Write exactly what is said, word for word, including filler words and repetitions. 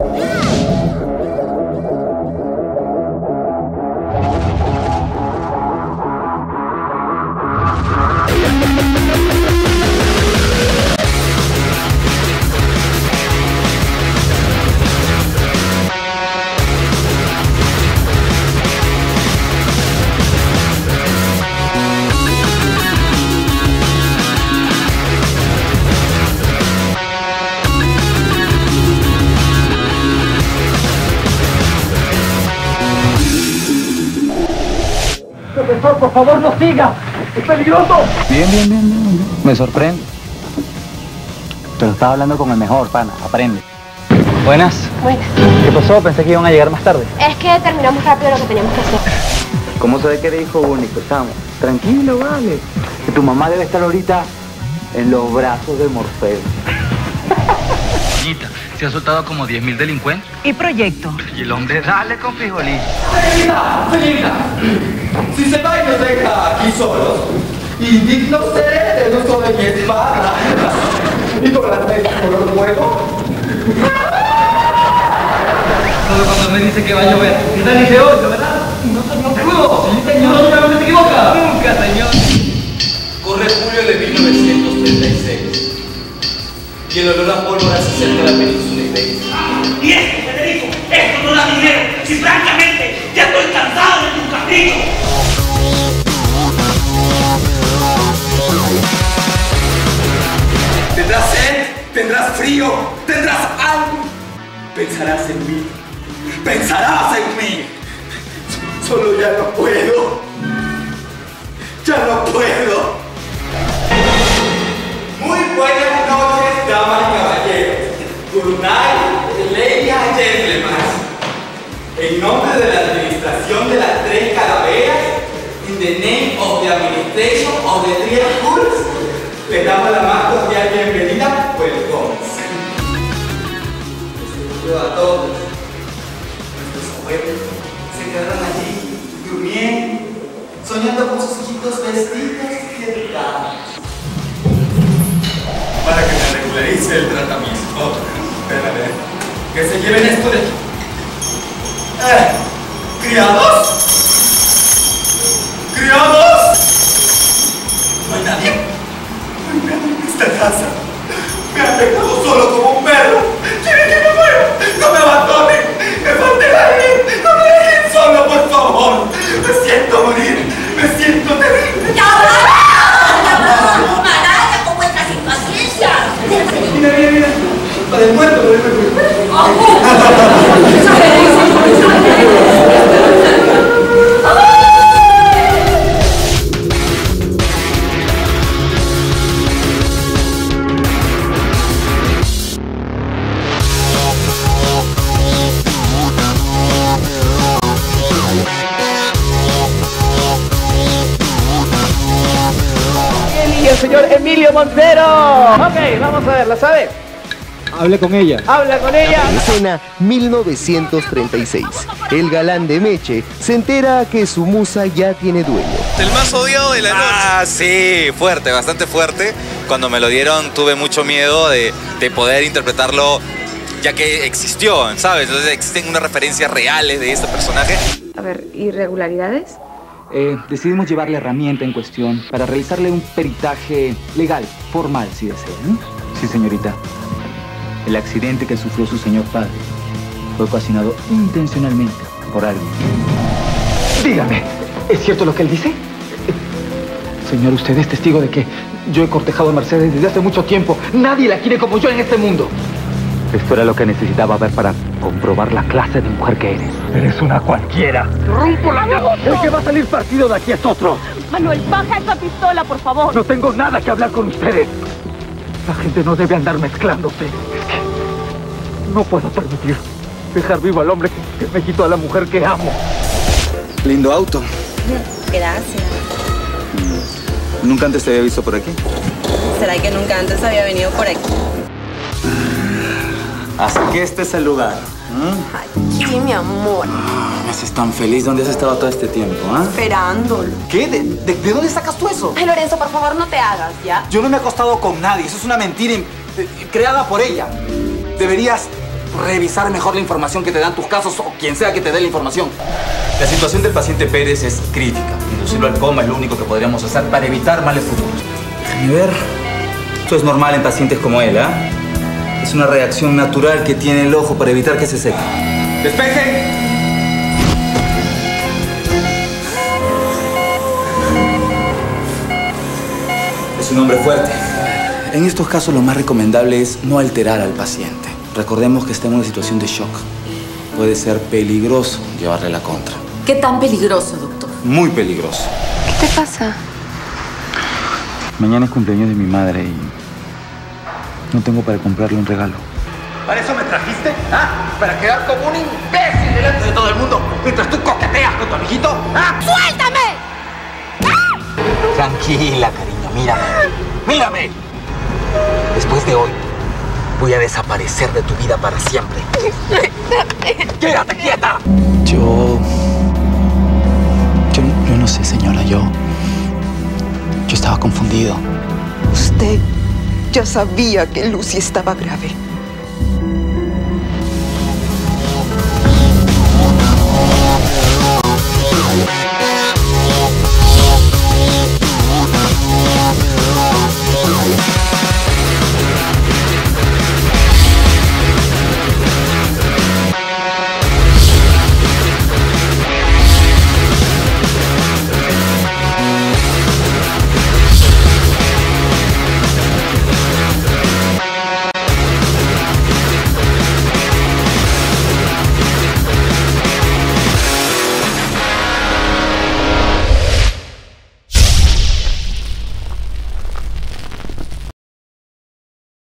Profesor, por favor, no siga. ¡Es peligroso! Bien, bien, bien, bien, bien. Me sorprende. Pero estaba hablando con el mejor, pana. Aprende. Buenas. Buenas. ¿Qué pasó? Pensé que iban a llegar más tarde. Es que terminamos rápido lo que teníamos que hacer. ¿Cómo sabes que eres hijo único, chamo? Tranquilo, vale. Que tu mamá debe estar ahorita en los brazos de Morfeo. Doñita, se ha soltado como diez mil delincuentes. ¿Y proyecto? Y el hombre, dale con frijolito. Señorita, señorita, si se va y nos deja aquí solos, indigno seré del uso de mi espada. Y con las mesas color fuego. Solo cuando me dice que va a llover. ¿Qué tal dice hoy, verdad? No, señor, seguro. Sí, señor, nunca me equivoca. Nunca, señor. Corre julio de mil novecientos treinta y seis. Y el olor a pólvora se acerca a la península ibérica. Y esto, Federico, esto no da dinero. Y francamente, ya estoy cansado de tu capricho. Tendrás sed, tendrás frío, tendrás hambre. Pensarás en mí. Pensarás en mí. Solo ya no puedo. Ya no puedo. Muy buenas noches, damas y caballeros. Good night, ladies and gentlemen. En nombre de la administración de las tres calaveras, in the name of the administration of the three schools, les damos la más cordial bienvenida. Welcome. Les saludo a todos. Nuestros abuelos se quedaron allí, durmiendo, soñando con sus hijitos vestidos y educados. Para que me regularice el tratamiento. Espérame. Que se lleven esto de aquí. Eh, ¿Criados? ¿Criados? No hay nadie. No hay nadie en esta casa. Me han dejado solo como un perro. ¿Quieren que me muera? ¡No me abandonen! ¡Me falta el aire! ¡No me dejen solo, por favor! Me siento morir. Me siento terrible. ¡Ya va! ¡Maraya, con vuestra impaciencia! Mira, mira, mira. Para el muerto, para el muerto. Y el señor Emilio Montero. Ok, vamos a ver, ¿la sabe? Hable con ella. Habla con ella. Escena mil novecientos treinta y seis. El galán de Meche se entera que su musa ya tiene dueño. El más odiado de la noche. Ah, sí, fuerte, bastante fuerte. Cuando me lo dieron tuve mucho miedo de, de poder interpretarlo, ya que existió, ¿sabes? Entonces existen unas referencias reales de este personaje. A ver, ¿irregularidades? Eh, decidimos llevar la herramienta en cuestión para realizarle un peritaje legal, formal, si desea. ¿eh? Sí, señorita. El accidente que sufrió su señor padre fue ocasionado intencionalmente por alguien. Dígame, ¿es cierto lo que él dice? Señor, usted es testigo de que yo he cortejado a Mercedes desde hace mucho tiempo. Nadie la quiere como yo en este mundo. Esto era lo que necesitaba ver para comprobar la clase de mujer que eres. Eres una cualquiera. ¡Rompo la negocio! El que va a salir partido de aquí es otro. Manuel, baja esa pistola, por favor. No tengo nada que hablar con ustedes. La gente no debe andar mezclándose. Es que no puedo permitir dejar vivo al hombre que, que me quitó a la mujer que amo. Lindo auto. Gracias. Nunca antes te había visto por aquí. ¿Será que nunca antes había venido por aquí? Así que este es el lugar. Aquí, mi amor. Me haces tan feliz. ¿Dónde has estado todo este tiempo? ¿eh? Esperándolo. ¿Qué? ¿De, de, de dónde sacas tú eso? Ay, Lorenzo, por favor, no te hagas, ¿ya? Yo no me he acostado con nadie. Eso es una mentira eh, creada por ella. Deberías revisar mejor la información que te dan tus casos o quien sea que te dé la información. La situación del paciente Pérez es crítica. Inducirlo al coma es lo único que podríamos hacer para evitar males futuros. Déjame ver. Esto es normal en pacientes como él, ¿ah? ¿eh? Es una reacción natural que tiene el ojo para evitar que se seque. ¡Despejen! Es un hombre fuerte. En estos casos lo más recomendable es no alterar al paciente. Recordemos que está en una situación de shock. Puede ser peligroso llevarle la contra. ¿Qué tan peligroso, doctor? Muy peligroso. ¿Qué te pasa? Mañana es cumpleaños de mi madre y no tengo para comprarle un regalo. ¿Para eso me trajiste? ¿Ah? ¿Para quedar como un imbécil delante de todo el mundo mientras tú coqueteas con tu amiguito? ¿Ah? ¡Suéltame! Tranquila, cariño, mírame. ¡Mírame! Después de hoy, voy a desaparecer de tu vida para siempre. ¡Quédate quieta! Yo... Yo, yo no sé, señora, yo... Yo estaba confundido. Usted ya sabía que Lucy estaba grave.